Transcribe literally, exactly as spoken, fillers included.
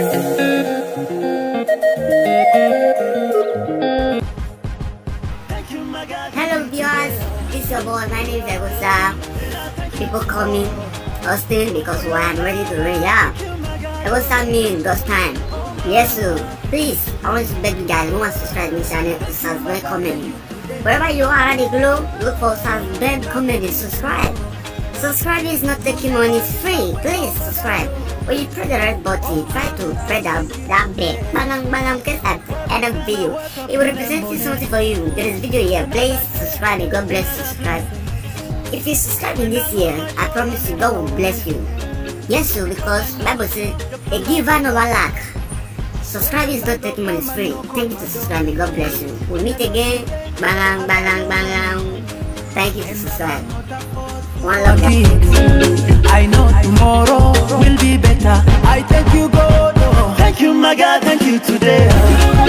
Hello viewers, this is your boy, my name is Egusa. People call me Austin because well, I'm ready to rain. Yeah, Egusa means ghost time. Yes, so please, I want to beg you guys who want to subscribe to my channel to subscribe, comment. Wherever you are at the globe, look for subscribe, comment, and subscribe. Subscribe is not taking money, it's free. Please subscribe. When you press the red button, try to press that, that bell. Bang bang because at the end of the video, it will represent something for you. There is video here. Please subscribe and God bless you. Subscribe. If you subscribe in this year, I promise you God will bless you. Yes, so because Bible says a giver never lack. Subscribe is not taking money, it's free. Thank you to subscribe and God bless you. We'll meet again. Bang bang bang. Thank you to subscribe. One love. I know tomorrow will be better. I thank you, God. Thank you, my God. Thank you today.